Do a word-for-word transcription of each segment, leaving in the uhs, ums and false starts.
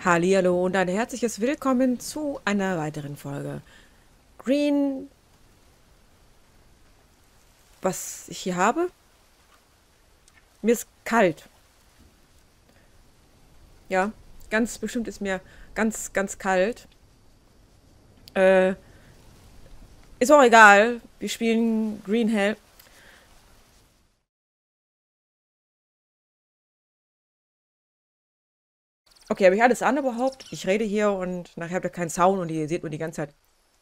Hallihallo und ein herzliches Willkommen zu einer weiteren Folge. Green, was ich hier habe? Mir ist kalt. Ja, ganz bestimmt ist mir ganz, ganz kalt. Äh, ist auch egal. Wir spielen Green Hell. Okay, habe ich alles an überhaupt? Ich rede hier und nachher habt ihr keinen Sound und ihr seht nur die ganze Zeit.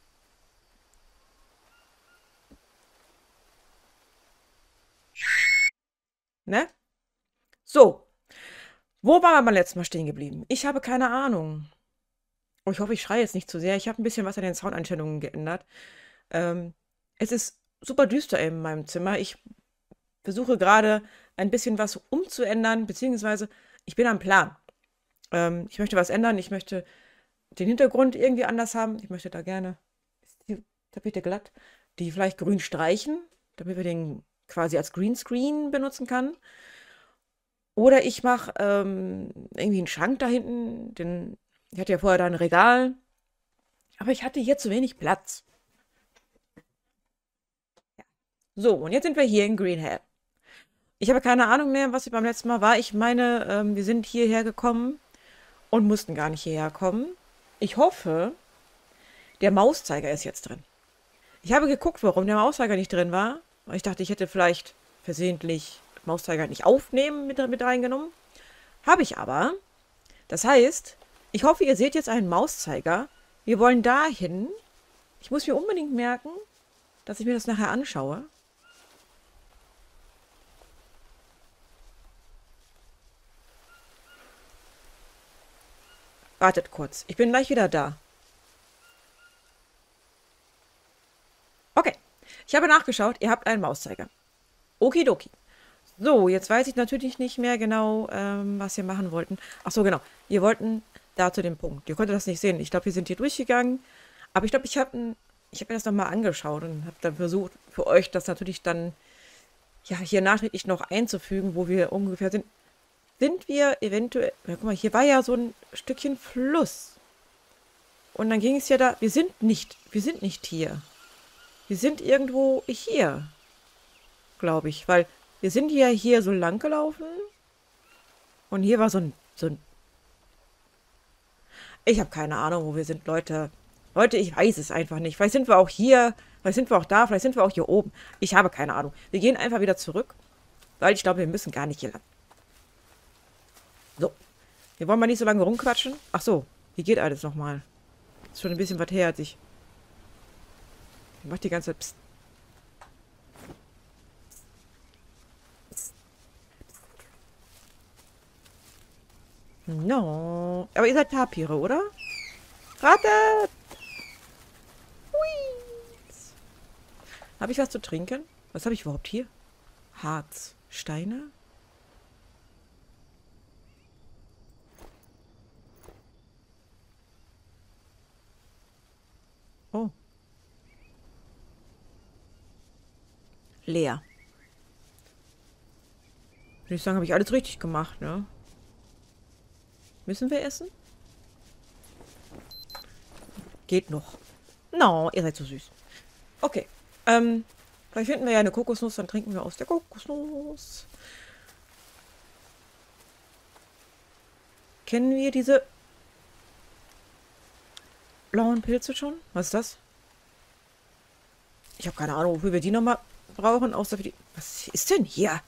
Ne? So, wo waren wir beim letzten Mal stehen geblieben? Ich habe keine Ahnung. Oh, ich hoffe, ich schreie jetzt nicht zu sehr. Ich habe ein bisschen was an den Soundeinstellungen geändert. Ähm, es ist super düster in meinem Zimmer. Ich versuche gerade ein bisschen was umzuändern, beziehungsweise ich bin am Plan. Ähm, ich möchte was ändern. Ich möchte den Hintergrund irgendwie anders haben. Ich möchte da gerne, ist die Tapete glatt, die vielleicht grün streichen, damit wir den quasi als Greenscreen benutzen kann. Oder ich mache ähm, irgendwie einen Schrank da hinten. Den, ich hatte ja vorher da ein Regal, aber ich hatte hier zu wenig Platz. So, und jetzt sind wir hier in Green Hell. Ich habe keine Ahnung mehr, was beim letzten Mal war. Ich meine, ähm, wir sind hierher gekommen und mussten gar nicht hierher kommen. Ich hoffe, der Mauszeiger ist jetzt drin. Ich habe geguckt, warum der Mauszeiger nicht drin war. Ich dachte, ich hätte vielleicht versehentlich Mauszeiger nicht aufnehmen mit, mit reingenommen. Habe ich aber. Das heißt, ich hoffe, ihr seht jetzt einen Mauszeiger. Wir wollen dahin. Ich muss mir unbedingt merken, dass ich mir das nachher anschaue. Wartet kurz. Ich bin gleich wieder da. Okay. Ich habe nachgeschaut. Ihr habt einen Mauszeiger. Okidoki. So, jetzt weiß ich natürlich nicht mehr genau, ähm, was wir machen wollten. Ach so, genau. Wir wollten da zu dem Punkt. Ihr konntet das nicht sehen. Ich glaube, wir sind hier durchgegangen. Aber ich glaube, ich habe ich hab mir das nochmal angeschaut und habe dann versucht, für euch das natürlich dann ja, hier nachträglich noch einzufügen, wo wir ungefähr sind. Sind wir eventuell. Ja, guck mal, hier war ja so ein Stückchen Fluss. Und dann ging es ja da. Wir sind nicht. Wir sind nicht hier. Wir sind irgendwo hier, glaube ich. Weil wir sind ja hier so lang gelaufen. Und hier war so ein. So ein ich habe keine Ahnung, wo wir sind, Leute. Leute, ich weiß es einfach nicht. Vielleicht sind wir auch hier. Vielleicht sind wir auch da. Vielleicht sind wir auch hier oben. Ich habe keine Ahnung. Wir gehen einfach wieder zurück. Weil ich glaube, wir müssen gar nicht hier lang. So. Wir wollen mal nicht so lange rumquatschen. Ach so. Wie geht alles nochmal? Ist schon ein bisschen was her, als ich. Ich mach die ganze Zeit. Psst. No. Aber ihr seid Tapire, oder? Ratet! Hui. Habe ich was zu trinken? Was habe ich überhaupt hier? Harz. Steine? Oh. Leer. Würde ich sagen, habe ich alles richtig gemacht, ne? Müssen wir essen? Geht noch. No, ihr seid so süß. Okay. Ähm, vielleicht finden wir ja eine Kokosnuss, dann trinken wir aus der Kokosnuss. Kennen wir diese blauen Pilze schon? Was ist das? Ich habe keine Ahnung, wofür wir die nochmal brauchen, außer für die. Was ist denn hier?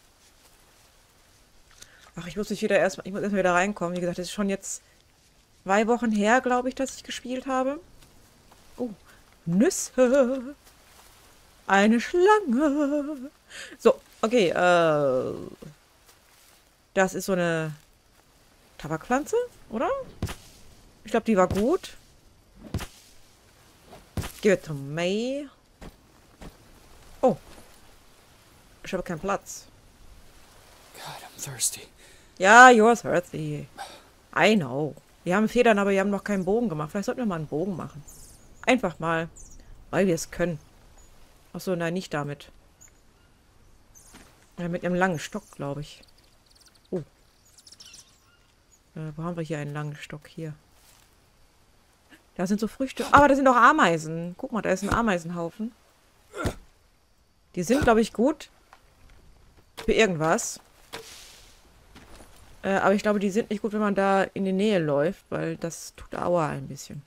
Ach, ich muss mich wieder erstmal. Ich muss erstmal wieder reinkommen. Wie gesagt, das ist schon jetzt zwei Wochen her, glaube ich, dass ich gespielt habe. Oh, Nüsse. Eine Schlange. So, okay, äh. Das ist so eine Tabakpflanze, oder? Ich glaube, die war gut. Give it to me. Oh. Ich habe keinen Platz. God, I'm thirsty. Ja, you're thirsty. I know. Wir haben Federn, aber wir haben noch keinen Bogen gemacht. Vielleicht sollten wir mal einen Bogen machen. Einfach mal. Weil wir es können. Achso, nein, nicht damit. Ja, mit einem langen Stock, glaube ich. Oh. Äh, wo haben wir hier einen langen Stock? Hier. Da sind so Früchte. Aber da sind auch Ameisen. Guck mal, da ist ein Ameisenhaufen. Die sind, glaube ich, gut für irgendwas. Äh, aber ich glaube, die sind nicht gut, wenn man da in die Nähe läuft, weil das tut Aua ein bisschen.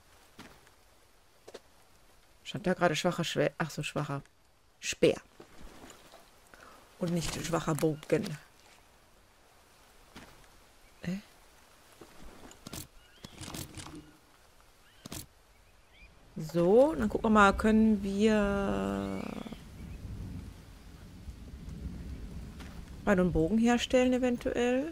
Stand da gerade schwacher Schwer. Ach so, schwacher Speer. Und nicht schwacher Bogen. Äh? So, dann gucken wir mal, können wir einen Bogen herstellen eventuell?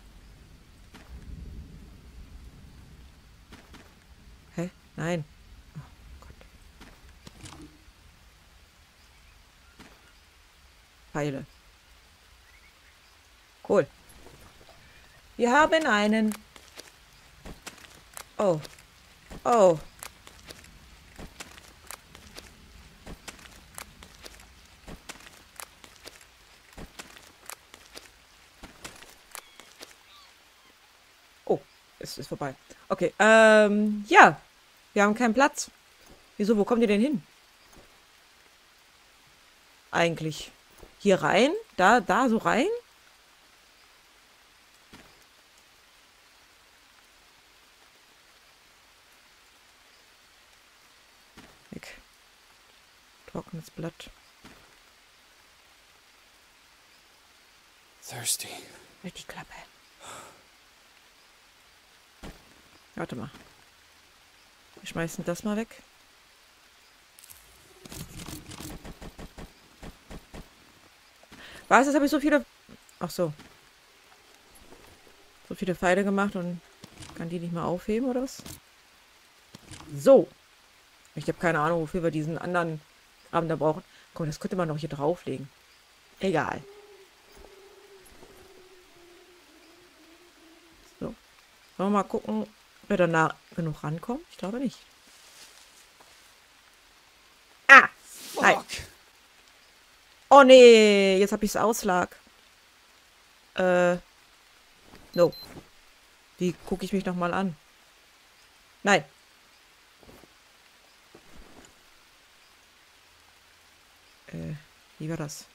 Hä? Nein. Oh Gott. Pfeile. Cool. Wir haben einen. Oh. Oh. Oh, es ist vorbei. Okay, ähm, ja. Wir haben keinen Platz. Wieso, wo kommt ihr denn hin? Eigentlich. Hier rein? Da, da so rein? Weg. Trockenes Blatt. Thirsty. Halt die Klappe. Warte mal. Wir schmeißen das mal weg. Was? Jetzt habe ich so viele... Ach so. So viele Pfeile gemacht und kann die nicht mal aufheben, oder was? So. Ich habe keine Ahnung, wofür wir diesen anderen Abend da brauchen. Komm, das könnte man noch hier drauflegen. Egal. So. Wollen wir mal gucken, ob wir danach genug rankommen? Ich glaube nicht. Ah! Nein. Fuck. Oh nee, jetzt habe ich es Auslag. Äh. No. Wie gucke ich mich nochmal an? Nein. Äh, wie war das?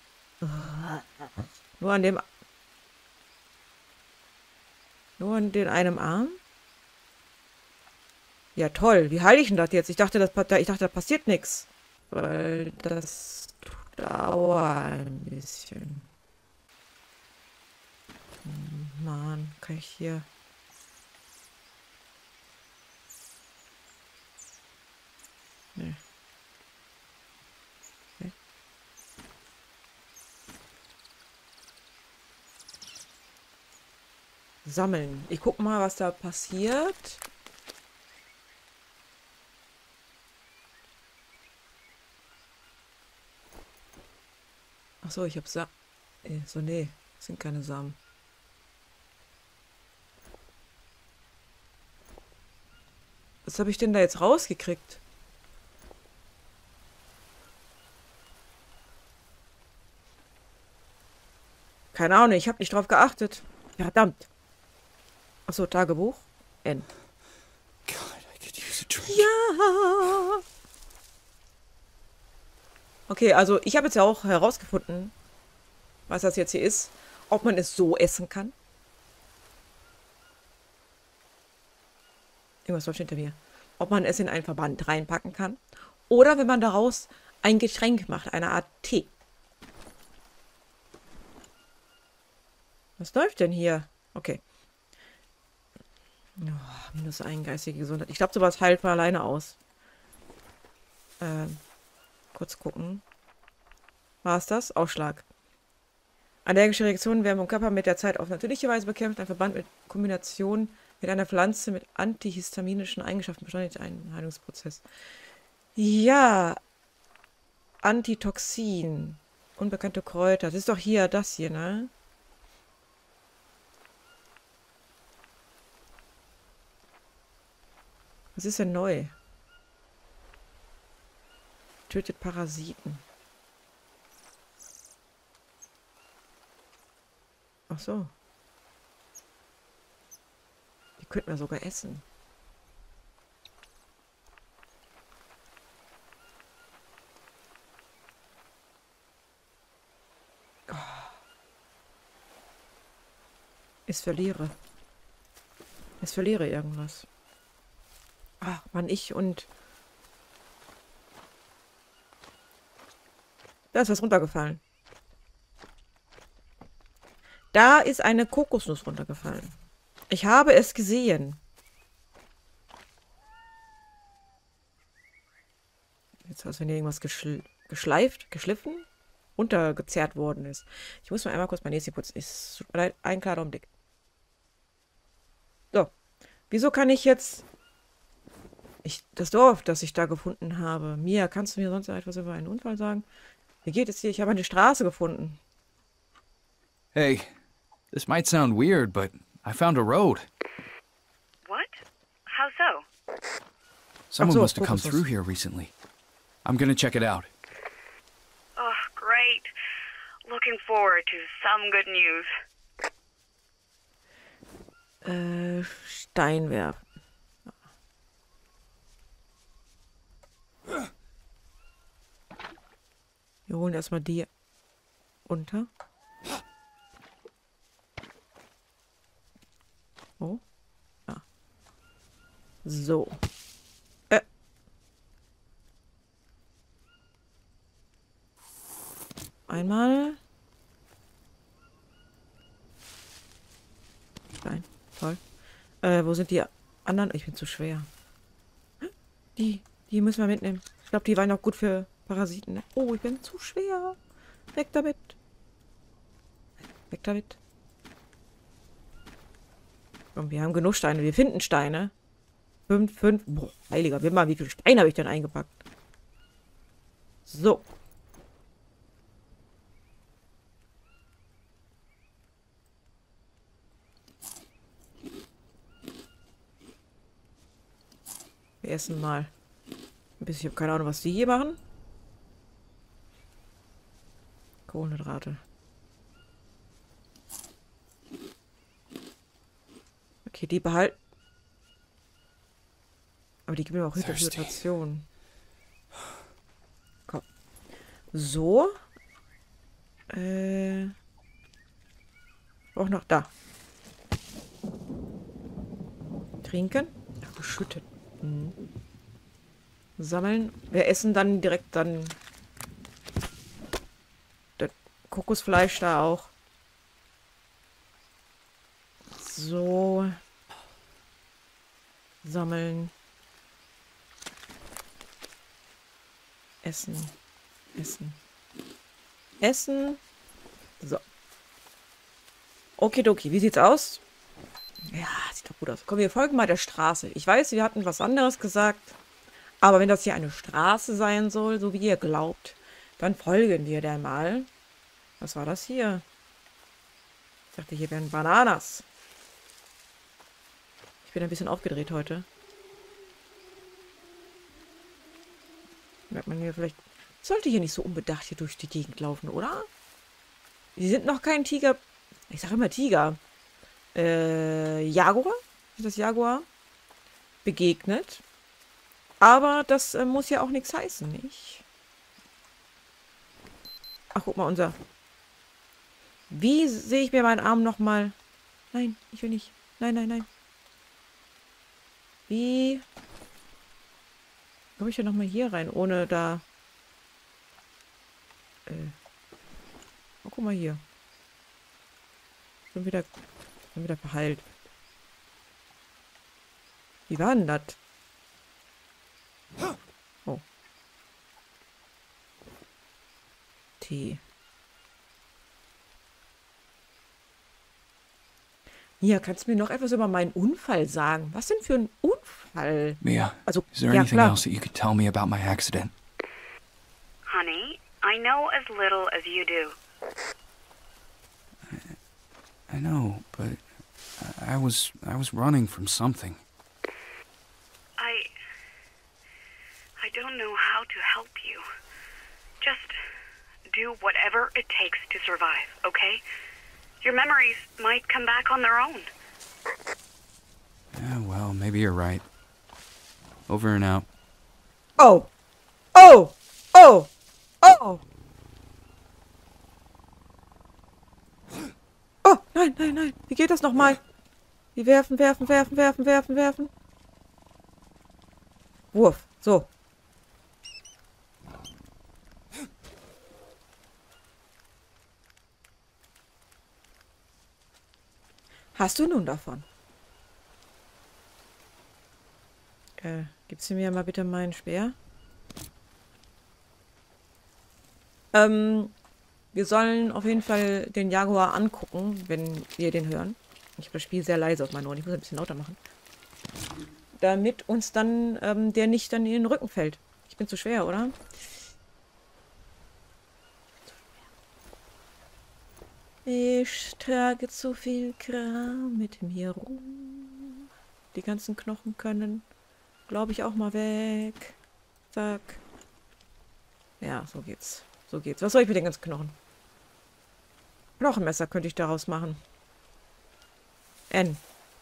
Nur an dem... Nur an den einem Arm? Ja, toll. Wie heile ich denn das jetzt? Ich dachte, das, ich dachte, da passiert nichts. Weil das dauert ein bisschen. Mann, kann ich hier... Nee. Okay. Sammeln. Ich guck mal, was da passiert. Ach so, ich habe Sa... Äh, so, nee. Das sind keine Samen. Was habe ich denn da jetzt rausgekriegt? Keine Ahnung, ich habe nicht drauf geachtet. Verdammt. Achso, Tagebuch. N. God, I could use a drink. Ja. Okay, also ich habe jetzt ja auch herausgefunden, was das jetzt hier ist. Ob man es so essen kann. Irgendwas läuft hinter mir. Ob man es in einen Verband reinpacken kann. Oder wenn man daraus ein Getränk macht, eine Art Tee. Was läuft denn hier? Okay. Oh, minus ein geistige Gesundheit. Ich glaube, sowas heilt von alleine aus. Ähm, kurz gucken. War es das? Ausschlag. Allergische Reaktionen werden vom Körper mit der Zeit auf natürliche Weise bekämpft. Ein Verband mit Kombination mit einer Pflanze mit antihistaminischen Eigenschaften beschleunigt einen Heilungsprozess. Ja. Antitoxin. Unbekannte Kräuter. Das ist doch hier, das hier, ne? Was ist denn neu? Tötet Parasiten. Ach so. Die könnten wir sogar essen. Ich verliere. Ich verliere irgendwas. Ach, Mann, ich und... Da ist was runtergefallen. Da ist eine Kokosnuss runtergefallen. Ich habe es gesehen. Jetzt, als wenn hier irgendwas geschl geschleift, geschliffen, runtergezerrt worden ist. Ich muss mal einmal kurz mein Näschen putzen. Ist tut mir leid, ein klarer Augenblick. So. Wieso kann ich jetzt... Ich, das Dorf, das ich da gefunden habe. Mia, kannst du mir sonst etwas über einen Unfall sagen? Wie geht es dir? Ich habe eine Straße gefunden. Hey, this might sound weird, but I found a road. What? How so? Someone so, must have come Kokosnuss. through here recently. I'm gonna check it out. Oh, great. Looking forward to some good news. Äh, Stein werfen. Wir holen erstmal die unter. Oh. Ja. So. Äh. Einmal. Nein, toll. Äh, wo sind die anderen? Ich bin zu schwer. Die, die müssen wir mitnehmen. Ich glaube, die waren auch gut für Parasiten. Ne? Oh, ich bin zu schwer. Weg damit. Weg damit. Und wir haben genug Steine. Wir finden Steine. Fünf, fünf. Boah, heiliger Wimmer, wie viele Steine habe ich denn eingepackt? So. Wir essen mal. Ein bisschen, ich habe keine Ahnung, was die hier machen. Kohlenhydrate. Okay, die behalten. Aber die geben mir auch Hydration. Komm. So. Äh. Auch noch da. Trinken. Ach, geschüttet. Mhm. Sammeln. Wir essen dann direkt dann das Kokosfleisch da auch. So. Sammeln. Essen. Essen. Essen. So. Okidoki, wie sieht's aus? Ja, sieht doch gut aus. Komm, wir folgen mal der Straße. Ich weiß, wir hatten was anderes gesagt. Aber wenn das hier eine Straße sein soll, so wie ihr glaubt, dann folgen wir der mal. Was war das hier? Ich dachte, hier wären Bananas. Ich bin ein bisschen aufgedreht heute. Merkt man hier vielleicht... Ich sollte hier nicht so unbedacht hier durch die Gegend laufen, oder? Die sind noch kein Tiger... Ich sage immer Tiger. Äh, Jaguar? Ist das Jaguar? Begegnet. Aber das äh, muss ja auch nichts heißen, nicht? Ach, guck mal, unser... Wie sehe ich mir meinen Arm nochmal... Nein, ich will nicht. Nein, nein, nein. Wie... komme ich denn nochmal hier rein, ohne da... Äh... Oh, guck mal hier. Schon wieder... Schon wieder verheilt. Wie war denn das? Oh. Tee. Hier, kannst du mir noch etwas über meinen Unfall sagen? Was denn für ein Unfall? Mia, Also, is there ja, anything klar. else that you could tell me about my accident? Honey, I know as little as you do. I know, but I was I was running from something. I... I don't know how to help you. Just do whatever it takes to survive, okay? Your memories might come back on their own. Yeah, well, maybe you're right. Over and out. Oh! Oh! Oh! Oh! Oh, nein, nein, nein. Wie geht das nochmal? Wir werfen, werfen, werfen, werfen, werfen, werfen. Wurf. So. Hast du nun davon? Äh, gibst du mir mal bitte meinen Speer? Ähm, wir sollen auf jeden Fall den Jaguar angucken, wenn wir den hören. Ich habe das Spiel sehr leise auf meinen Ohren. Ich muss ein bisschen lauter machen. Damit uns dann ähm, der nicht dann in den Rücken fällt. Ich bin zu schwer, oder? Ich trage zu viel Kram mit mir rum. Die ganzen Knochen können, glaube ich, auch mal weg. Zack. Ja, so geht's. So geht's. Was soll ich mit den ganzen Knochen? Knochenmesser könnte ich daraus machen. N.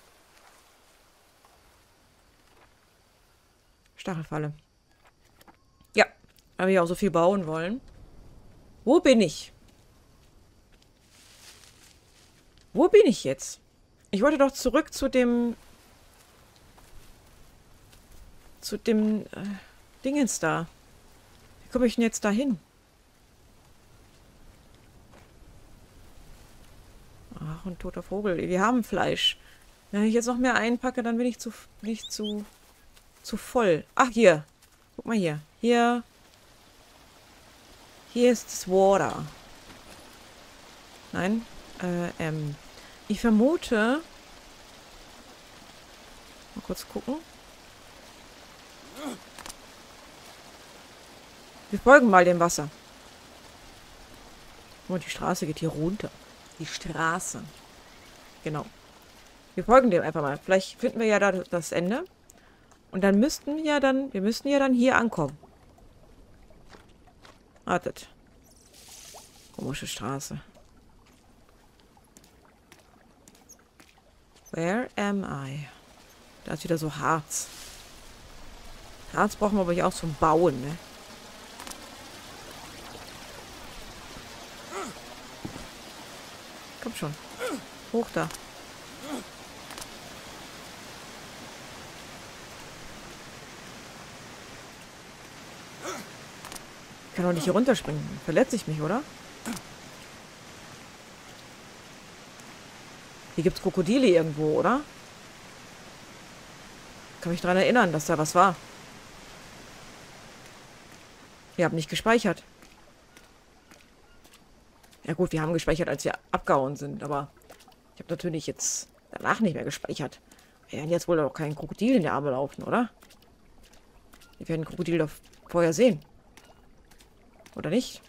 Stachelfalle. Ja, weil wir ja auch so viel bauen wollen. Wo bin ich? Wo bin ich jetzt? Ich wollte doch zurück zu dem... Zu dem... Äh, Dingens da. Wie komme ich denn jetzt da hin? Ach, ein toter Vogel. Wir haben Fleisch. Wenn ich jetzt noch mehr einpacke, dann bin ich zu... Bin ich zu... Zu voll. Ach, hier. Guck mal hier. Hier. Hier ist das Water. Nein. Äh, ähm. Ich vermute... Mal kurz gucken. Wir folgen mal dem Wasser. Und die Straße geht hier runter. Die Straße. Genau. Wir folgen dem einfach mal. Vielleicht finden wir ja da das Ende. Und dann müssten wir ja dann... Wir müssten ja dann hier ankommen. Wartet. Komische Straße. Where am I? Da ist wieder so Harz. Harz brauchen wir aber hier auch zum Bauen, ne? Komm schon. Hoch da. Ich kann doch nicht hier runterspringen. Verletze ich mich, oder? Hier gibt es Krokodile irgendwo, oder? Kann mich daran erinnern, dass da was war. Wir haben nicht gespeichert. Ja gut, wir haben gespeichert, als wir abgehauen sind, aber ich habe natürlich jetzt danach nicht mehr gespeichert. Wir werden jetzt wohl auch kein Krokodil in die Arme laufen, oder? Wir werden Krokodil doch vorher sehen. Oder nicht?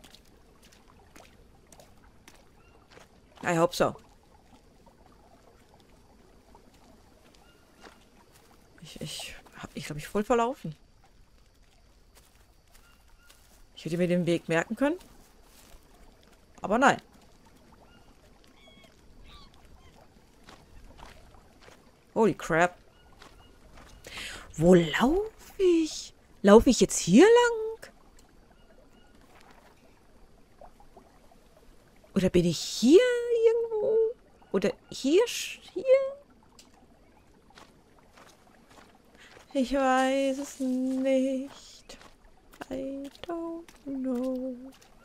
I hope so. Ich, ich habe ich, glaube ich, voll verlaufen. Ich hätte mir den Weg merken können. Aber nein. Holy crap. Wo laufe ich? Laufe ich jetzt hier lang? Oder bin ich hier irgendwo? Oder hier? Hier? Ich weiß es nicht. I don't know.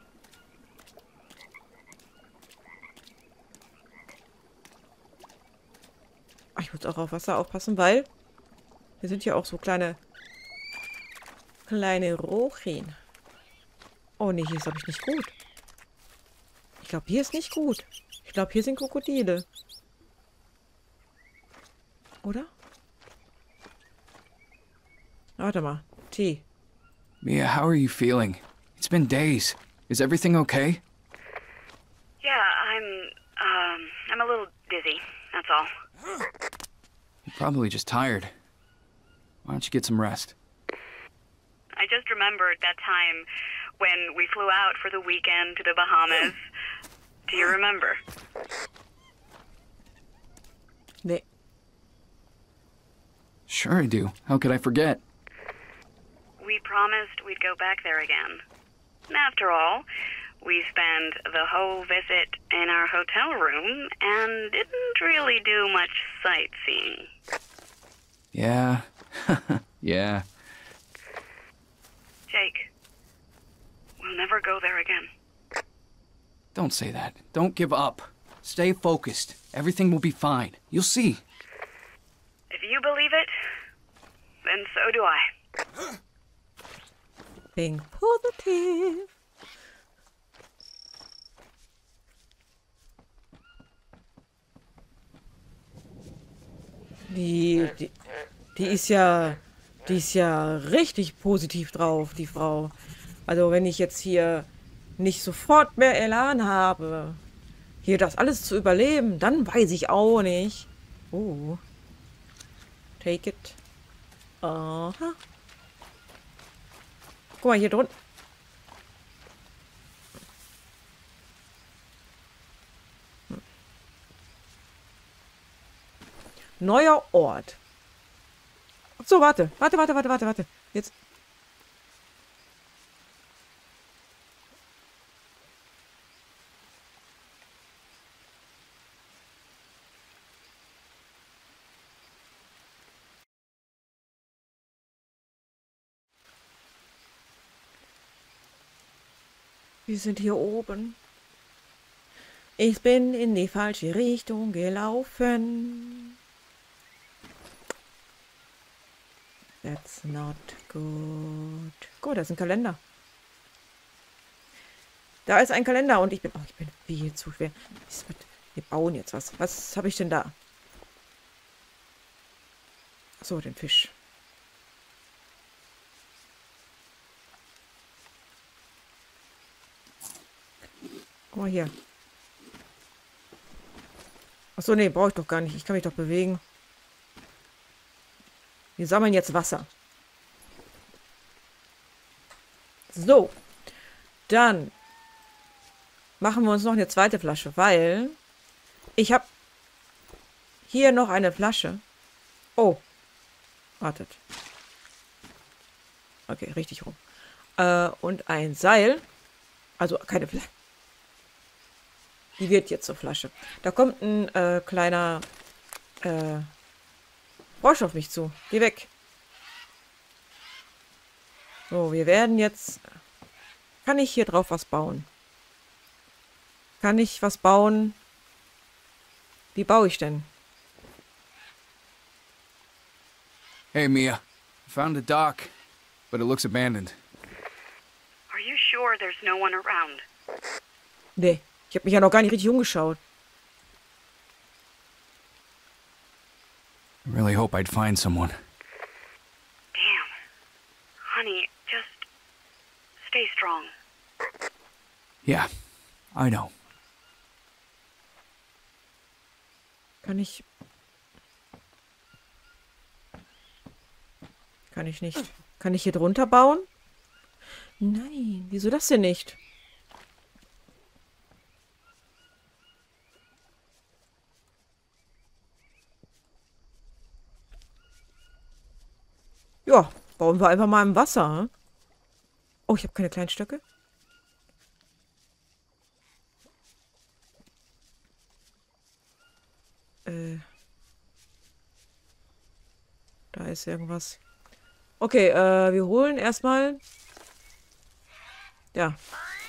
Ich muss auch auf Wasser aufpassen, weil wir sind ja auch so kleine kleine Rochen. Oh nee, hier ist glaube ich nicht gut. Ich glaube, hier ist nicht gut. Ich glaube, hier sind Krokodile. Oder? Warte mal. Tee. Mia, how are you feeling? It's been days. Is everything okay? Yeah, I'm, um, I'm a little dizzy, that's all. You're probably just tired. Why don't you get some rest? I just remembered that time when we flew out for the weekend to the Bahamas. Do you remember? Nee. Sure I do. How could I forget? We promised we'd go back there again. And after all, We spent the whole visit in our hotel room and didn't really do much sightseeing. Yeah. Yeah. Jake, we'll never go there again. Don't say that. Don't give up. Stay focused. Everything will be fine. You'll see. If you believe it, then so do I. Being positive. Die, die, die ist ja, die ist ja richtig positiv drauf, die Frau. Also wenn ich jetzt hier nicht sofort mehr Elan habe, hier das alles zu überleben, dann weiß ich auch nicht. Oh. Take it. Aha. Guck mal, hier drunten. Hm. Neuer Ort. Ach so, warte. Warte, warte, warte, warte, warte. Jetzt. Wir sind hier oben. Ich bin in die falsche Richtung gelaufen. That's not good. Gut, da ist ein Kalender. Da ist ein Kalender und ich bin... Oh, ich bin viel zu schwer. Wir bauen jetzt was. Was habe ich denn da? So, den Fisch. Guck mal hier. Achso, nee, brauche ich doch gar nicht. Ich kann mich doch bewegen. Wir sammeln jetzt Wasser. So. Dann machen wir uns noch eine zweite Flasche, weil ich habe hier noch eine Flasche. Oh. Wartet. Okay, richtig rum. Äh, und ein Seil. Also keine Flasche. Die wird jetzt zur Flasche. Da kommt ein äh, kleiner äh, Frosch auf mich zu. Geh weg. So, wir werden jetzt... Kann ich hier drauf was bauen? Kann ich was bauen? Wie baue ich denn? Hey, Mia. I found a dock, but it looks abandoned. Are you sure there's no one around? Nee, ich habe mich ja noch gar nicht richtig umgeschaut. I really hope I'd find someone. Damn. Honey, just stay strong. Yeah, I know. Kann ich... Kann ich nicht. Kann ich hier drunter bauen? Nein, wieso das denn nicht? Ja, bauen wir einfach mal im Wasser. Hm? Oh, ich habe keine kleinen Stöcke. Äh. Da ist irgendwas. Okay, äh, wir holen erstmal. Ja.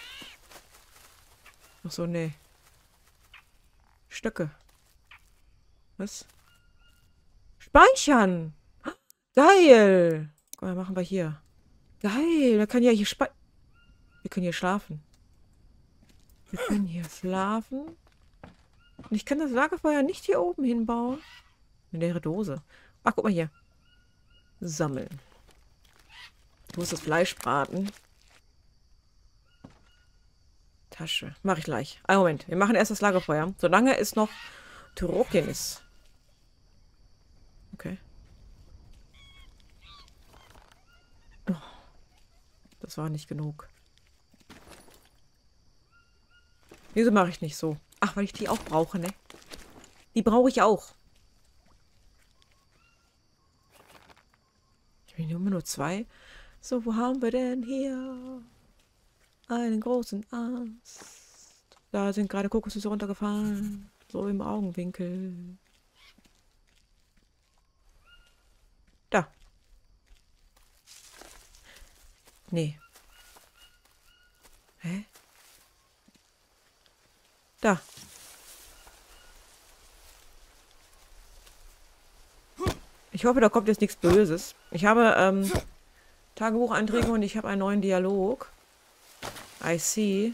Ach so, nee. Stöcke. Was? Speichern! Geil! Guck mal, machen wir hier. Geil! Wir können ja hier spe... Wir können hier schlafen. Wir können hier schlafen. Und ich kann das Lagerfeuer nicht hier oben hinbauen. Eine leere Dose. Ach, guck mal hier. Sammeln. Ich muss das Fleisch braten. Tasche. Mache ich gleich. Einen Moment. Wir machen erst das Lagerfeuer. Solange es noch trocken ist. Okay. Oh, das war nicht genug. Wieso mache ich nicht so? Ach, weil ich die auch brauche, ne? Die brauche ich auch. Ich bin immer nur zwei. So, wo haben wir denn hier? einen großen Ast. Da sind gerade Kokosnüsse runtergefallen. So im Augenwinkel. Da. Nee. Hä? Da. Ich hoffe, da kommt jetzt nichts Böses. Ich habe ähm, Tagebucheinträge und ich habe einen neuen Dialog. I see.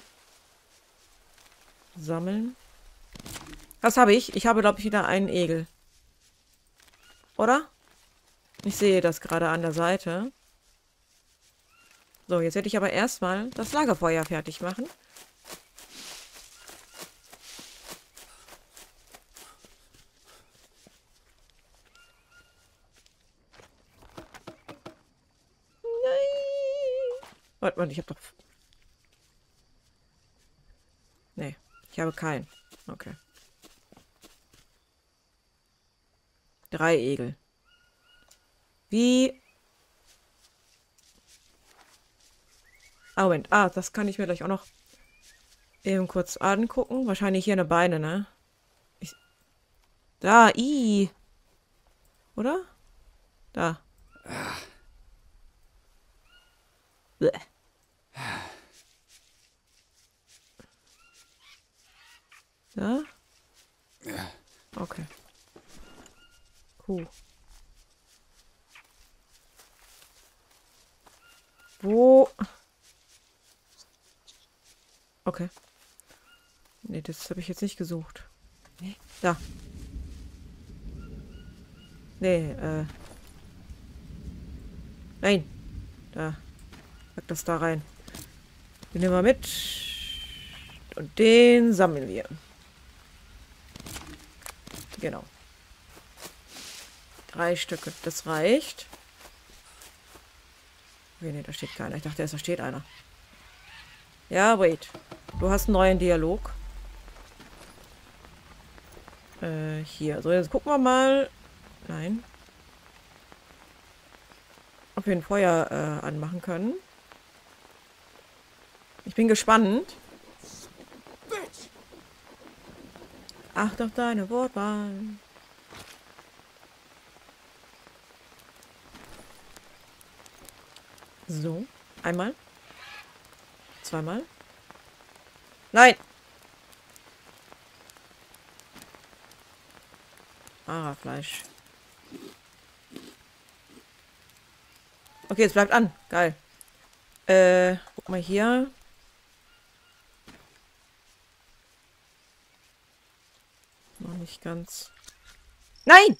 Sammeln. Was habe ich? Ich habe, glaube ich, wieder einen Egel. Oder? Ich sehe das gerade an der Seite. So, jetzt werde ich aber erstmal das Lagerfeuer fertig machen. Nein! Warte mal, ich habe doch... Nee, ich habe keinen. Okay. Drei Egel. Wie... Ah, Moment. Ah, das kann ich mir gleich auch noch eben kurz angucken. Wahrscheinlich hier eine Beine, ne? Ich... Da, i. Oder? Da. Bleh. Da? Okay. Cool. Wo? Okay. Nee, das habe ich jetzt nicht gesucht. Nee. Da. Nee, äh. Nein. Da. Pack das da rein. Den nehmen wir mit. Und den sammeln wir. Genau. Drei Stücke. Das reicht. Okay, nee, da steht keiner. Ich dachte erst, da steht einer. Ja, wait. Du hast einen neuen Dialog. Äh, hier. So, jetzt gucken wir mal. Nein. Ob wir ein Feuer äh, anmachen können. Ich bin gespannt. Acht auf deine Wortwahl. So. Einmal. Zweimal. Nein! Ah, Fleisch. Okay, es bleibt an. Geil. Äh, guck mal hier. Noch nicht ganz. Nein!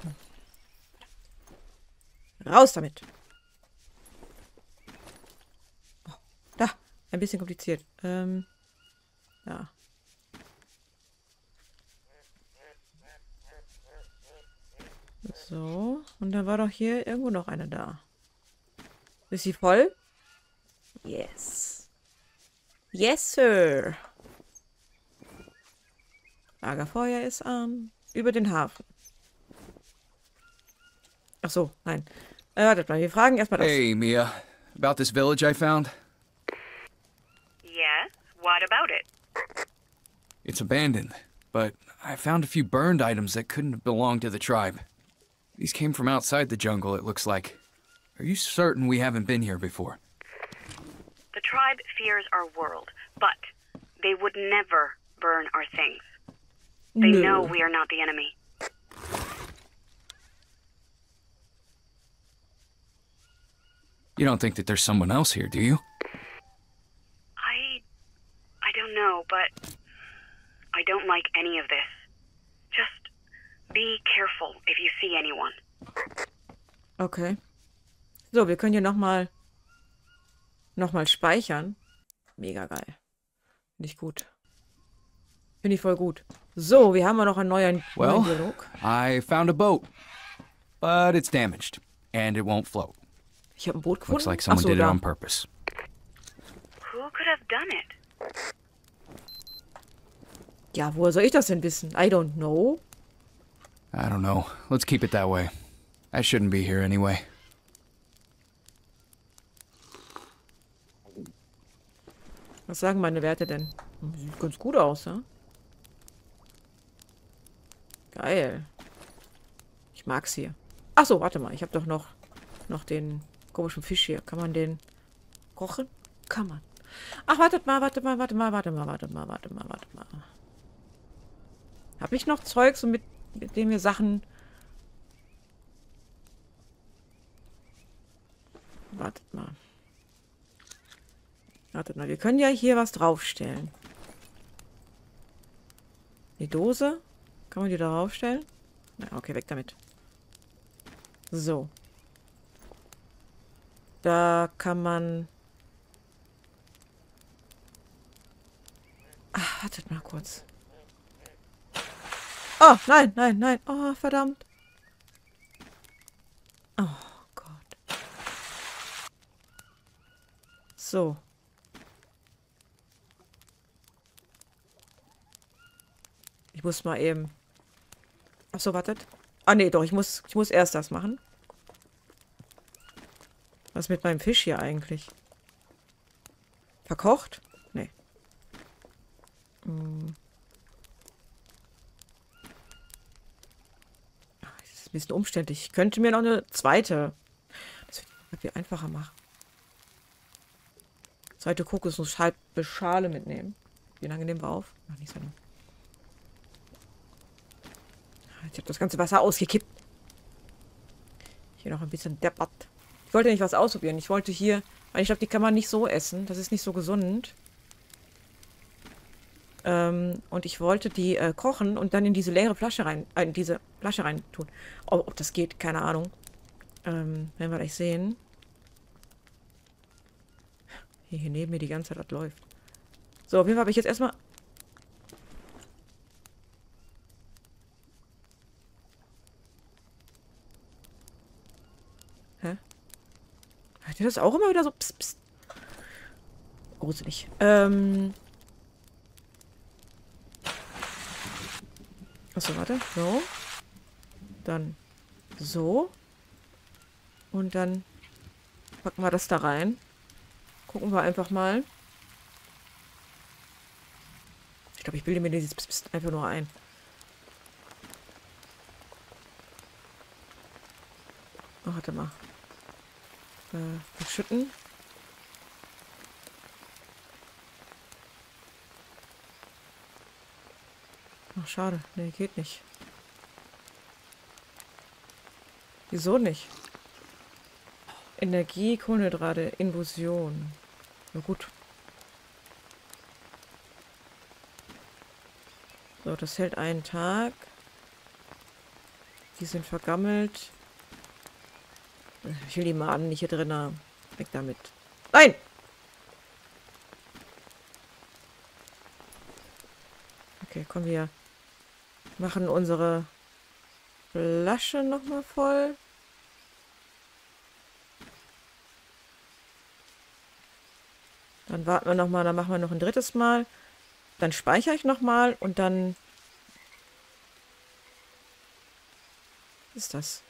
Raus damit. Oh, da. Ein bisschen kompliziert. Ähm. Ja. So. Und dann war doch hier irgendwo noch eine da. Ist sie voll? Yes. Yes, Sir. Lagerfeuer ist an. Über den Hafen. Ach so, nein. Äh, wartet mal, wir fragen erstmal das. Hey, Mia. About this village I found? Yes? What about it? It's abandoned, but I found a few burned items that couldn't have belonged to the tribe. These came from outside the jungle, it looks like. Are you certain we haven't been here before? The tribe fears our world, but they would never burn our things. They No. know we are not the enemy. You don't think that there's someone else here, do you? I... I don't know, but I don't like any of this. Just be careful if you see anyone. Okay. So, wir können hier nochmal nochmal speichern. Mega geil. Finde ich gut. Finde ich voll gut. So, wir haben ja noch einen neuen, Well, neuen Dialog. I found a boat, but it's damaged, and it won't float. Ich habe ein Boot gefunden. Looks like Ach someone so, did it da. on purpose. Who could have done it? Ja, woher soll ich das denn wissen? I don't know. I don't know. Let's keep it that way. I shouldn't be here anyway. Was sagen meine Werte denn? Sieht ganz gut aus, ja? Geil. Ich mag's hier. Ach so, warte mal. Ich habe doch noch, noch den komischen Fisch hier. Kann man den kochen? Kann man. Ach, wartet mal, warte mal, warte mal, warte mal, warte mal, warte mal, warte mal. Habe ich noch Zeug, so mit, mit dem wir Sachen... Wartet mal. Wartet mal, wir können ja hier was draufstellen. Die Dose. Kann man die da draufstellen? Na, okay, weg damit. So. Da kann man... Ach, wartet mal kurz. Oh, nein, nein, nein. Oh, verdammt. Oh Gott. So. Ich muss mal eben... Ach so, wartet. Ah, nee, doch, ich muss, ich muss erst das machen. Was mit meinem Fisch hier eigentlich? Verkocht? Nee. Hm. Ach, das ist ein bisschen umständlich. Ich könnte mir noch eine zweite... Das wird viel einfacher machen. Zweite Kokosnussschale mitnehmen. Wie lange nehmen wir auf? Noch nicht so lange. Ich habe das ganze Wasser ausgekippt. Hier noch ein bisschen deppert. Ich wollte nicht was ausprobieren. Ich wollte hier... Weil ich glaube, die kann man nicht so essen. Das ist nicht so gesund. Ähm, und ich wollte die äh, kochen und dann in diese leere Flasche rein... Äh, in diese Flasche rein tun. Ob, ob das geht, keine Ahnung. Ähm, werden wir gleich sehen. Hier, hier neben mir die ganze Zeit was läuft. So, auf jeden Fall habe ich jetzt erstmal... Hä? Hat ihr das auch immer wieder so... Psst, psst. Gruselig. Ähm... Achso, warte. So. Dann so. Und dann packen wir das da rein. Gucken wir einfach mal. Ich glaube, ich bilde mir dieses Psst, Psst einfach nur ein. Oh, warte mal. Äh, verschütten. Ach, schade. Nee, geht nicht. Wieso nicht? Energie, Kohlenhydrate, Infusion. Na gut. So, das hält einen Tag. Die sind vergammelt. Ich will die Maden nicht hier drin haben. Weg damit. Nein! Okay, kommen wir. Machen unsere Flasche nochmal voll. Dann warten wir nochmal, dann machen wir noch ein drittes Mal. Dann speichere ich nochmal und dann... Was ist das?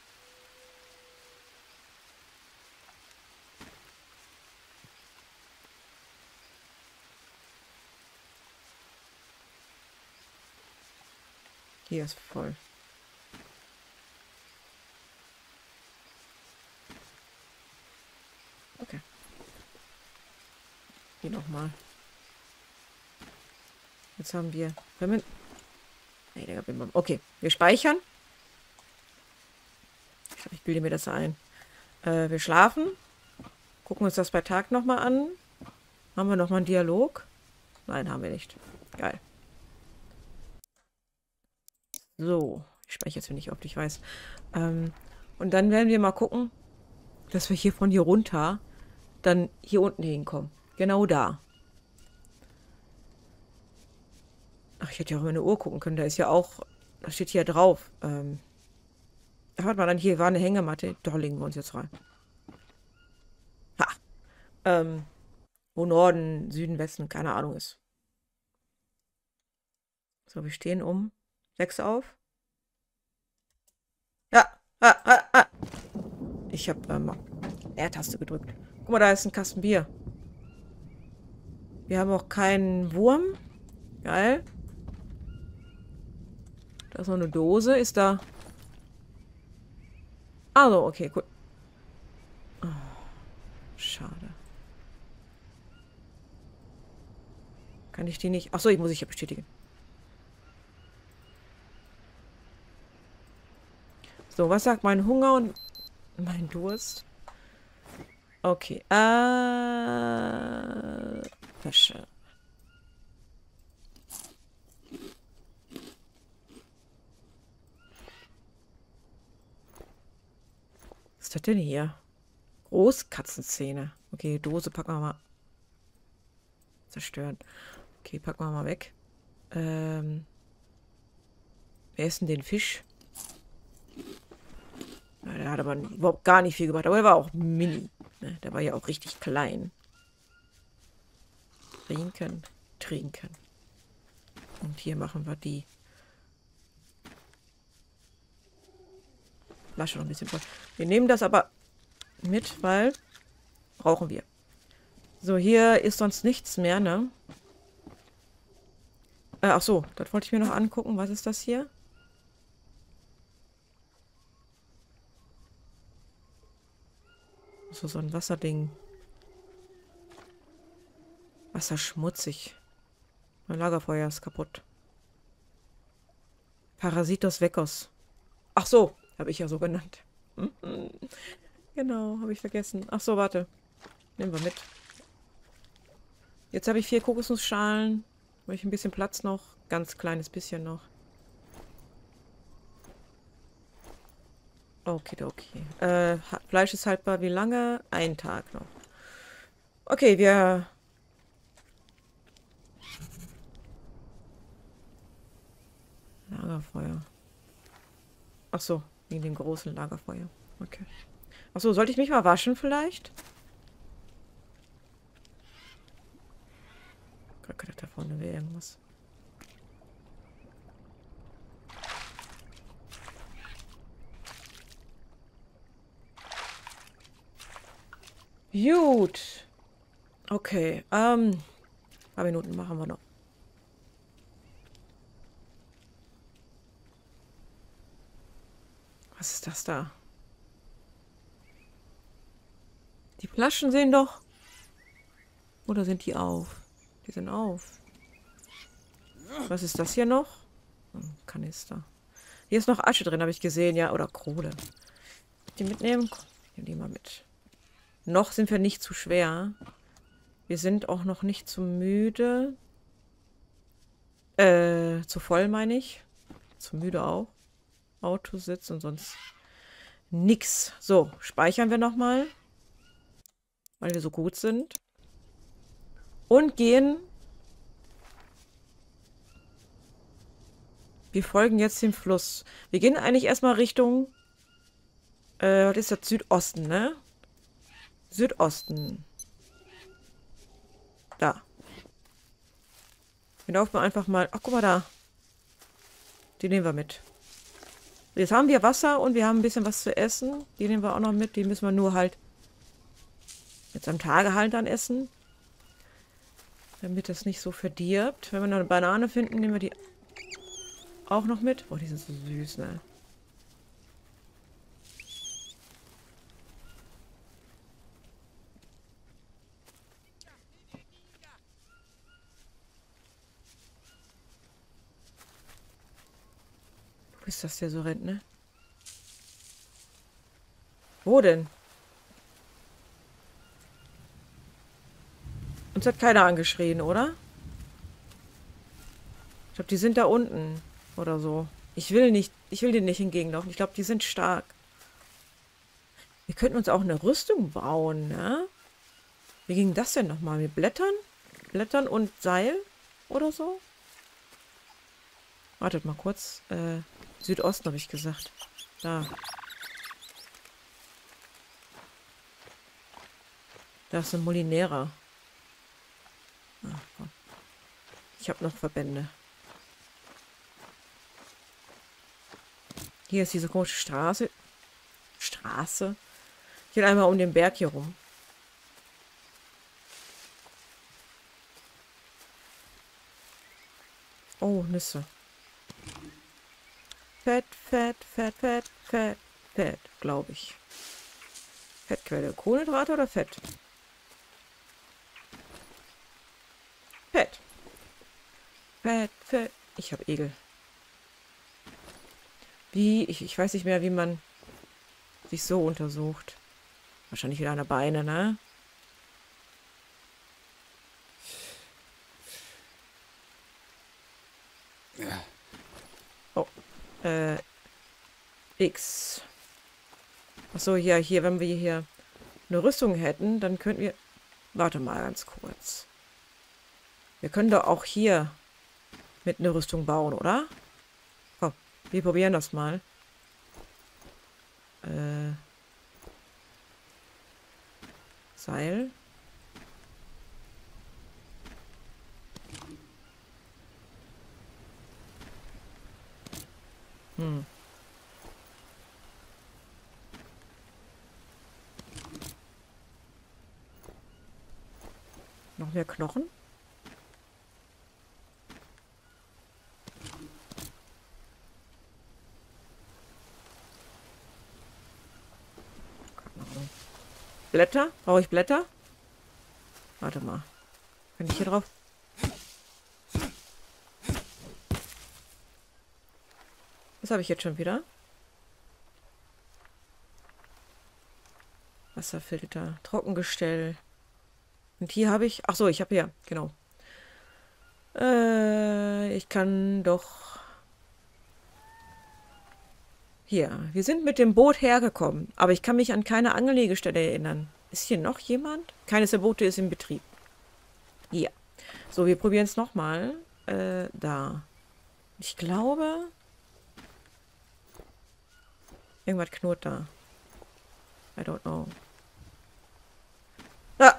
Hier ist voll. Okay. Hier nochmal. Jetzt haben wir... Nee, okay, wir speichern. Ich glaube, ich bilde mir das ein. Äh, wir schlafen. Gucken uns das bei Tag nochmal an. Haben wir nochmal einen Dialog? Nein, haben wir nicht. Geil. So. Ich speichere jetzt, wenn ich auf dich weiß. Ähm, und dann werden wir mal gucken, dass wir hier von hier runter dann hier unten hinkommen. Genau da. Ach, ich hätte ja auch meine Uhr gucken können. Da ist ja auch... Da steht hier drauf. Ähm... Warte mal, dann hier war eine Hängematte. Da legen wir uns jetzt rein. Ha. Ähm, wo Norden, Süden, Westen, keine Ahnung ist. So, wir stehen um sechs auf. Ja, ah, ah, ah. Ich habe ähm, R-Taste gedrückt. Guck mal, da ist ein Kasten Bier. Wir haben auch keinen Wurm. Geil. Da ist noch eine Dose. Ist da... Also, okay, gut. Oh, schade. Kann ich die nicht... Achso, ich muss ich ja bestätigen. So, was sagt mein Hunger und mein Durst? Okay. Äh... Wäsche. Was ist das denn hier? Großkatzenzähne. Okay, Dose packen wir mal. Zerstören. Okay, packen wir mal weg. Ähm. Wer ist denn den Fisch? Ja, der hat aber überhaupt gar nicht viel gebracht. Aber er war auch mini. Ne? Der war ja auch richtig klein. Trinken, trinken. Und hier machen wir die Flasche noch ein bisschen voll. Wir nehmen das aber mit, weil brauchen wir. So, hier ist sonst nichts mehr, ne? Äh, ach so, das wollte ich mir noch angucken. Was ist das hier? So, so ein Wasserding. Wasser schmutzig. Mein Lagerfeuer ist kaputt. Parasitos Veckos. Ach so, habe ich ja so genannt. Genau, habe ich vergessen. Ach so, warte. Nehmen wir mit. Jetzt habe ich vier Kokosnussschalen. Habe ich ein bisschen Platz noch. Ganz kleines bisschen noch. Okay, okay. Äh, Fleisch ist haltbar wie lange? Ein Tag noch. Okay, wir... Lagerfeuer. Ach so, wegen dem großen Lagerfeuer. Okay. Ach so, sollte ich mich mal waschen vielleicht? Ich gerade da vorne wäre irgendwas. Gut. Okay, ähm... ein paar Minuten machen wir noch. Was ist das da? Die Flaschen sehen doch... Oder sind die auf? Die sind auf. Was ist das hier noch? Hm, Kanister. Hier ist noch Asche drin, habe ich gesehen, ja. Oder Kohle. Die mitnehmen? Die nehmen wir mit. Noch sind wir nicht zu schwer. Wir sind auch noch nicht zu müde. Äh, zu voll meine ich. Zu müde auch. Autositz und sonst nix. So, speichern wir nochmal. Weil wir so gut sind. Und gehen. Wir folgen jetzt dem Fluss. Wir gehen eigentlich erstmal Richtung. Äh, was ist das? Südosten, ne? Südosten. Da. Wir laufen einfach mal. Ach, guck mal da. Die nehmen wir mit. Jetzt haben wir Wasser und wir haben ein bisschen was zu essen. Die nehmen wir auch noch mit. Die müssen wir nur halt jetzt am Tage halt dann essen. Damit das nicht so verdirbt. Wenn wir noch eine Banane finden, nehmen wir die auch noch mit. Boah, die sind so süß, ne? Wo ist das, der so rennt, ne? Wo denn? Uns hat keiner angeschrien, oder? Ich glaube, die sind da unten. Oder so. Ich will nicht, ich will denen nicht entgegenlaufen. Ich glaube, die sind stark. Wir könnten uns auch eine Rüstung bauen, ne? Wie ging das denn nochmal? Mit Blättern? Blättern und Seil? Oder so? Wartet mal kurz. Äh, Südosten habe ich gesagt. Da. Da ist ein Molinärer. Ah, komm. Ich habe noch Verbände. Hier ist diese komische Straße. Straße. Ich will einmal um den Berg hier rum. Oh, Nüsse. Fett, Fett, Fett, Fett, Fett, Fett, glaube ich. Fettquelle. Kohlenhydrate oder Fett? Fett. Fett, Fett. Ich habe Egel. Wie? Ich, ich weiß nicht mehr, wie man sich so untersucht. Wahrscheinlich wieder an der Beine, ne? Ja. Oh. Äh. X. Achso, ja, hier, wenn wir hier eine Rüstung hätten, dann könnten wir... Warte mal ganz kurz. Wir können doch auch hier mit einer Rüstung bauen, oder? Komm, wir probieren das mal. Äh... Seil. Hm. Noch mehr Knochen? Keine Ahnung. Blätter? Brauche ich Blätter? Warte mal. Kann ich hier drauf? Was habe ich jetzt schon wieder? Wasserfilter, Trockengestell. Und hier habe ich... Ach so, ich habe hier, genau. Äh, ich kann doch... Hier, wir sind mit dem Boot hergekommen, aber ich kann mich an keine Anlegestelle erinnern. Ist hier noch jemand? Keines der Boote ist in Betrieb. Ja. So, wir probieren es nochmal. Äh, da. Ich glaube... Irgendwas knurrt da. I don't know. Ah!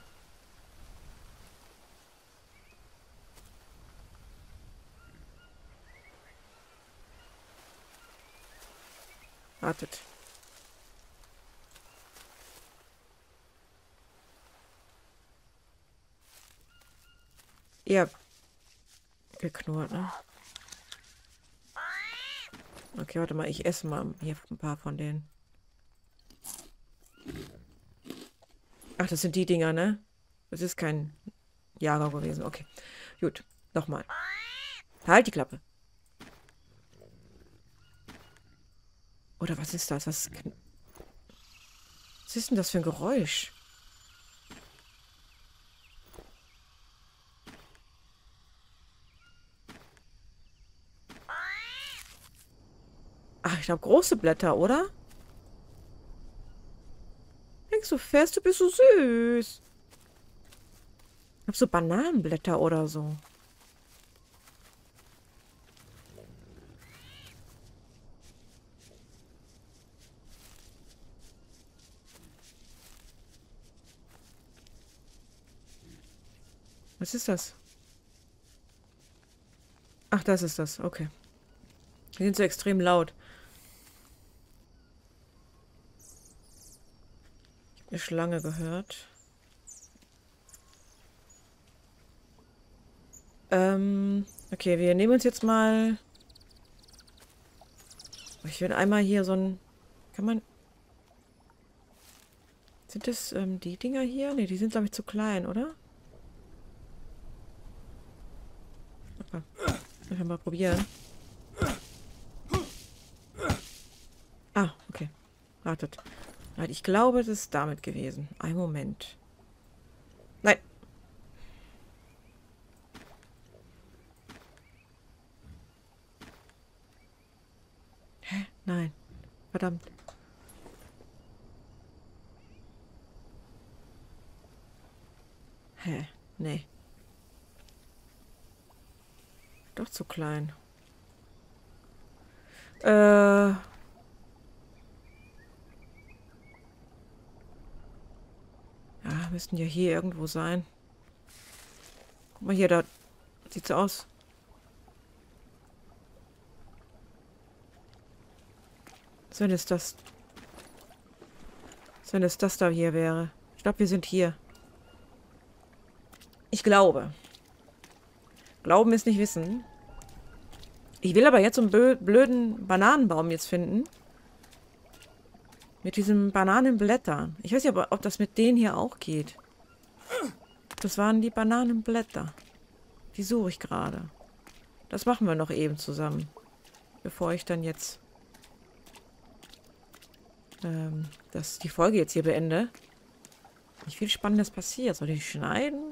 Wartet. Ihr geknurrt, ne? Okay, warte mal, ich esse mal hier ein paar von denen. Ach, das sind die Dinger, ne? Das ist kein Jager gewesen. Okay, gut. Nochmal. Halt die Klappe. Oder was ist das? Was, was ist denn das für ein Geräusch? Ach, ich glaube große Blätter, oder? Denkst du fest, du bist so süß. Ich glaube so Bananenblätter oder so. Was ist das? Ach, das ist das. Okay. Die sind so extrem laut. Ich habe eine Schlange gehört. Ähm, okay, wir nehmen uns jetzt mal... Ich will einmal hier so ein... Kann man... Sind das ähm, die Dinger hier? Ne, die sind, glaube ich, zu klein, oder? Okay. Ich mal probieren. Ah, okay. Wartet. Ich glaube, das ist damit gewesen. Ein Moment. Nein. Hä? Nein. Verdammt. Hä? Nee. Doch zu klein. Äh... Ja, müssten ja hier irgendwo sein. Guck mal hier, da sieht so aus. Was, wenn es das... Was, wenn es das da hier wäre? Ich glaube, wir sind hier. Ich glaube. Glauben ist nicht wissen. Ich will aber jetzt so einen blö- blöden Bananenbaum jetzt finden. Mit diesen Bananenblättern. Ich weiß nicht, ob, ob das mit denen hier auch geht. Das waren die Bananenblätter. Die suche ich gerade. Das machen wir noch eben zusammen. Bevor ich dann jetzt ähm, das, die Folge jetzt hier beende. Nicht viel Spannendes passiert. Soll ich schneiden?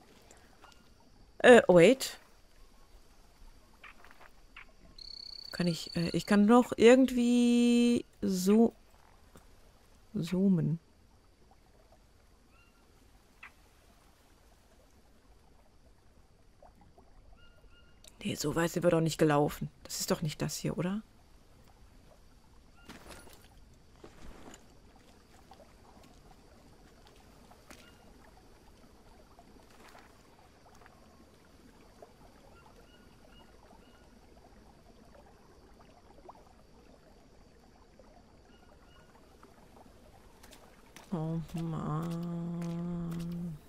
Äh, wait. Kann ich, äh, ich kann doch irgendwie so zoomen. Nee, so weit sind wir doch nicht gelaufen. Das ist doch nicht das hier, oder? Oh Mann.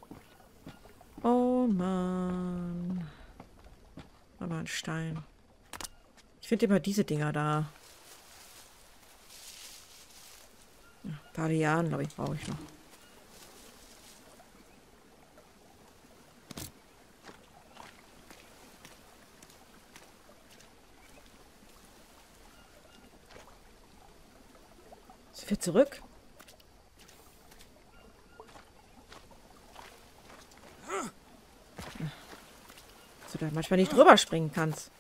Oh Mann. Aber ein Stein. Ich finde immer diese Dinger da. Ja, ein paar Lianen, glaube ich, brauche ich noch. Sind wir zurück? Dass du da manchmal nicht drüber springen kannst.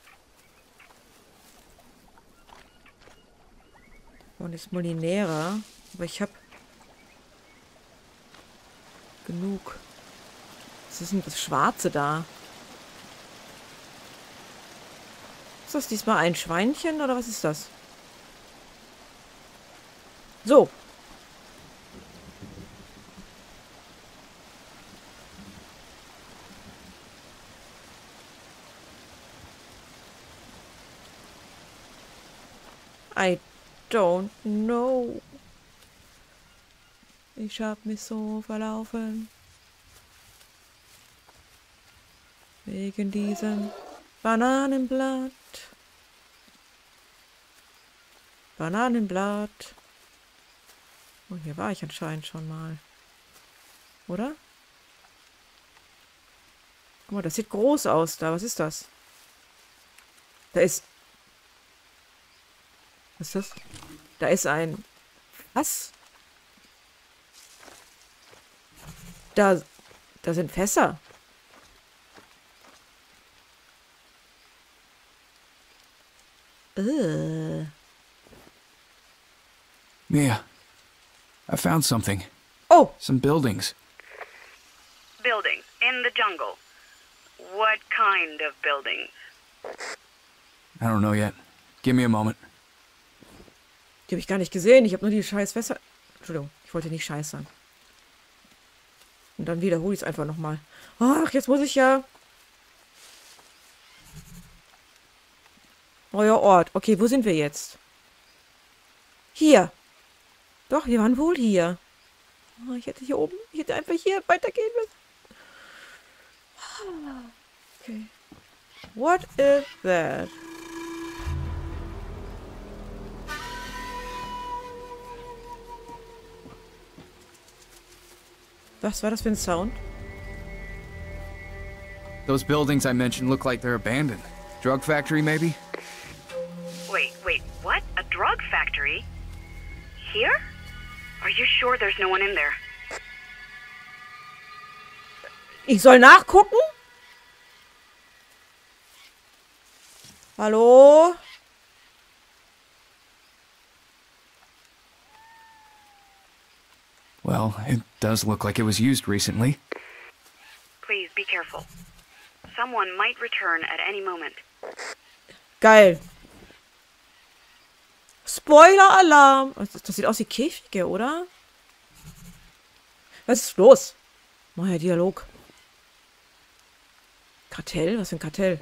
Und ist Molinäre. Aber ich habe genug. Was ist denn das Schwarze da? Ist das diesmal ein Schweinchen oder was ist das? So. I don't know. Ich hab mich so verlaufen. Wegen diesem Bananenblatt. Bananenblatt. Oh, hier war ich anscheinend schon mal. Oder? Guck mal, das sieht groß aus da. Was ist das? Da ist... Was ist das? Da ist ein... Was? Da... Da sind Fässer. Ugh. Mia, I found something. Oh! Some buildings. Buildings in the jungle. What kind of buildings? I don't know yet. Give me a moment. Die habe ich gar nicht gesehen. Ich habe nur die scheiß Fässer... Entschuldigung, ich wollte nicht scheißern. Und dann wiederhole ich es einfach nochmal. Ach, jetzt muss ich ja... Neuer Ort. Okay, wo sind wir jetzt? Hier. Doch, wir waren wohl hier. Oh, ich hätte hier oben... Ich hätte einfach hier weitergehen müssen. Okay. What is that? Was war das für ein Sound? Those buildings I mentioned look like they're abandoned. Drug factory, maybe? Wait, wait, what? A drug factory? Here? Are you sure there's no one in there? Ich soll nachgucken? Hallo? Well, it does look like it was used recently. Please be careful. Someone might return at any moment. Geil. Spoiler-Alarm. Das sieht aus wie Käfige, oder? Was ist los? Neuer Dialog. Kartell? Was für ein Kartell?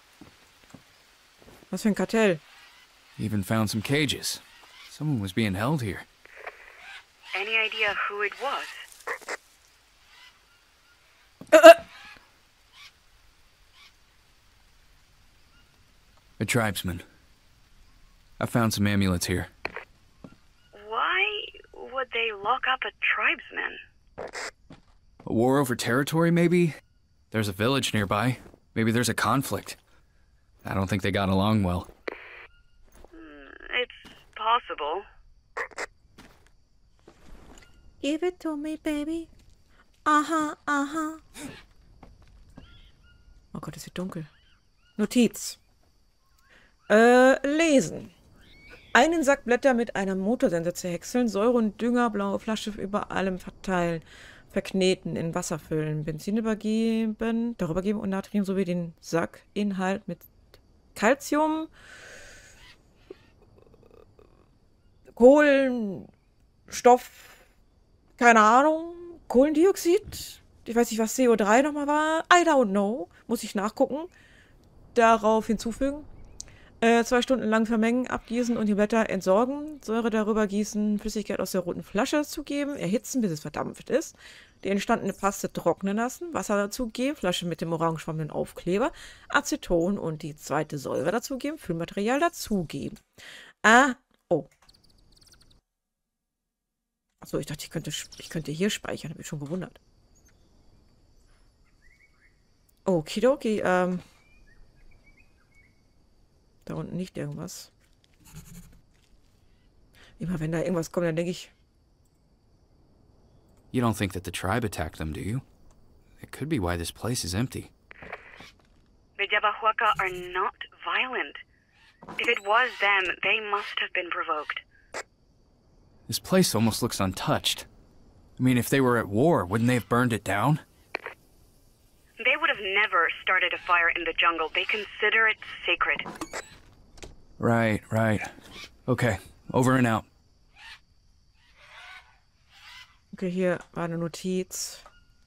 Was für ein Kartell? Even found some cages. Someone was being held here. Any idea who it was? Äh, äh. A tribesman. I found some amulets here. Why would they lock up a tribesman? A war over territory, maybe? There's a village nearby. Maybe there's a conflict. I don't think they got along well. It's possible. Give it to me, baby. Aha, aha. Oh Gott, es wird dunkel. Notiz. Äh, lesen. Einen Sack Blätter mit einem Motorsensor zerhäckseln, Säure und Dünger, blaue Flasche über allem verteilen, verkneten, in Wasser füllen, Benzin übergeben, darüber geben und Natrium sowie den Sackinhalt mit Calcium, Kohlenstoff, keine Ahnung, Kohlendioxid, ich weiß nicht, was C O drei nochmal war, I don't know, muss ich nachgucken, darauf hinzufügen. Äh, zwei Stunden lang vermengen, abgießen und die Blätter entsorgen. Säure darüber gießen, Flüssigkeit aus der roten Flasche dazugeben, erhitzen, bis es verdampft ist. Die entstandene Paste trocknen lassen, Wasser dazugeben, Flasche mit dem orangefarbenen Aufkleber, Aceton und die zweite Säure dazugeben, Füllmaterial dazugeben. Ah, oh. Achso, ich dachte, ich könnte, ich könnte hier speichern, habe mich schon gewundert. Okidoki, ähm... da unten nicht irgendwas. Immer wenn da irgendwas kommt, dann denke ich... You don't think that the tribe attacked them, do you? It could be why this place is empty. The Yabahuaca are not violent. If it was them, they must have been provoked. This place almost looks untouched. I mean, if they were at war, wouldn't they have burned it down? They would have never started a fire in the jungle. They consider it sacred. Right, right. Okay, over and out. Okay, hier war eine Notiz.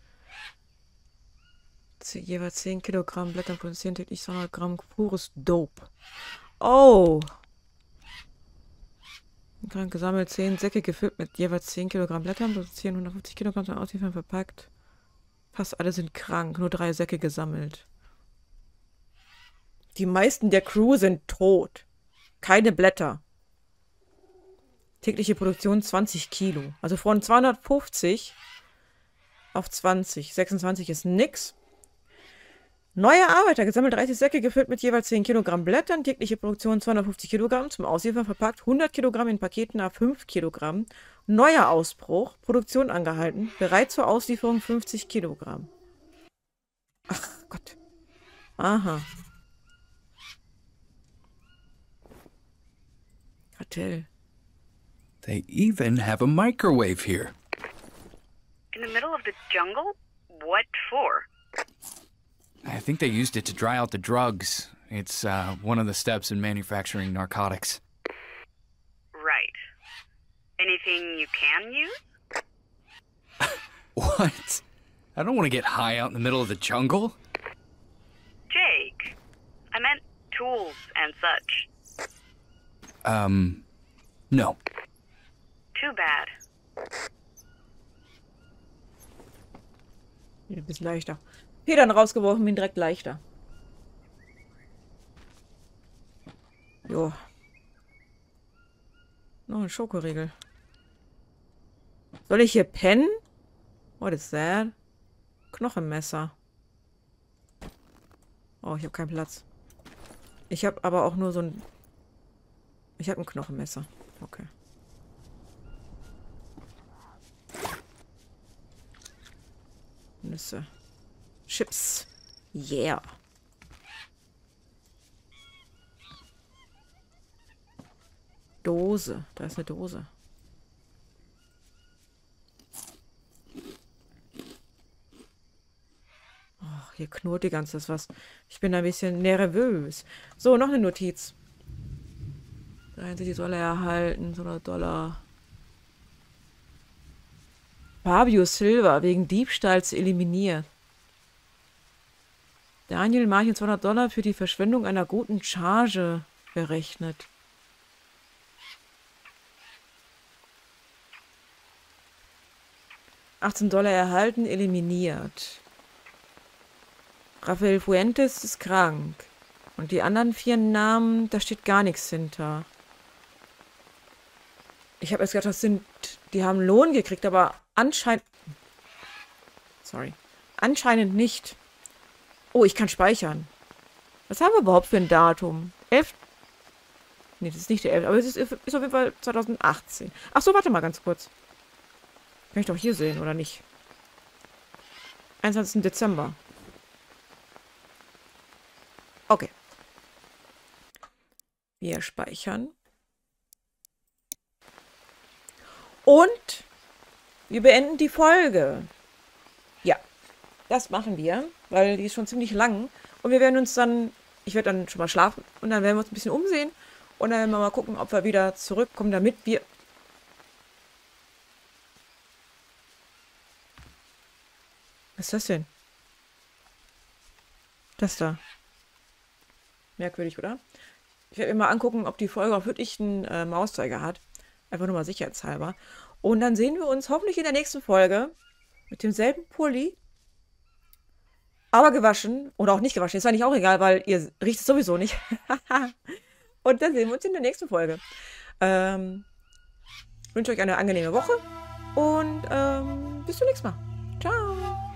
Z jeweils zehn Kilogramm Blätter produzieren täglich zweihundert Gramm pures Dope. Oh! Krank gesammelt, zehn Säcke gefüllt mit jeweils zehn Kilogramm Blättern, produzieren hundertfünfzig Kilogramm, dann ausliefern, verpackt. Fast alle sind krank, nur drei Säcke gesammelt. Die meisten der Crew sind tot. Keine Blätter. Tägliche Produktion zwanzig Kilo. Also von zweihundertfünfzig auf zwanzig. sechsundzwanzig ist nix. Neue Arbeiter, gesammelt dreißig Säcke, gefüllt mit jeweils zehn Kilogramm Blättern. Tägliche Produktion zweihundertfünfzig Kilogramm. Zum Ausliefern verpackt. hundert Kilogramm in Paketen nach fünf Kilogramm. Neuer Ausbruch. Produktion angehalten. Bereit zur Auslieferung fünfzig Kilogramm. Ach Gott. Aha. Kartell. They even have a microwave here. In the middle of the jungle? What for? I think they used it to dry out the drugs. It's uh, one of the steps in manufacturing narcotics. Right. Anything you can use? What? I don't want to get high out in the middle of the jungle. Jake, I meant tools and such. Um, no. Too bad. Ein bisschen leichter. Federn rausgeworfen, bin direkt leichter. Jo. Noch ein Schokoriegel. Soll ich hier pennen? What is that? Knochenmesser. Oh, ich habe keinen Platz. Ich habe aber auch nur so ein... Ich habe ein Knochenmesser. Okay. Nüsse. Chips. Yeah. Dose. Da ist eine Dose. Oh, hier knurrt die ganze Zeit was. Ich bin ein bisschen nervös. So, noch eine Notiz. Die soll er erhalten. hundert Dollar. Fabio Silva wegen Diebstahls eliminiert. Daniel Martin zweihundert Dollar für die Verschwendung einer guten Charge berechnet. achtzehn Dollar erhalten, eliminiert. Rafael Fuentes ist krank. Und die anderen vier Namen, da steht gar nichts hinter. Ich habe jetzt gedacht, das sind, die haben Lohn gekriegt, aber anscheinend... Sorry. Anscheinend nicht. Oh, ich kann speichern. Was haben wir überhaupt für ein Datum? elf. Nee, das ist nicht der elfte, aber es ist, ist auf jeden Fall zwanzig achtzehn. Ach so, warte mal ganz kurz. Kann ich doch hier sehen, oder nicht? einundzwanzigsten Dezember. Okay. Wir speichern. Und wir beenden die Folge. Ja, das machen wir, weil die ist schon ziemlich lang. Und wir werden uns dann, ich werde dann schon mal schlafen und dann werden wir uns ein bisschen umsehen. Und dann werden wir mal gucken, ob wir wieder zurückkommen, damit wir... Was ist das denn? Das da. Merkwürdig, oder? Ich werde mir mal angucken, ob die Folge auch wirklich einen äh, Mauszeiger hat. Einfach nur mal sicherheitshalber. Und dann sehen wir uns hoffentlich in der nächsten Folge mit demselben Pulli. Aber gewaschen. Oder auch nicht gewaschen. Ist eigentlich auch egal, weil ihr riecht es sowieso nicht. Und dann sehen wir uns in der nächsten Folge. Ähm, ich wünsche euch eine angenehme Woche. Und ähm, bis zum nächsten Mal. Ciao.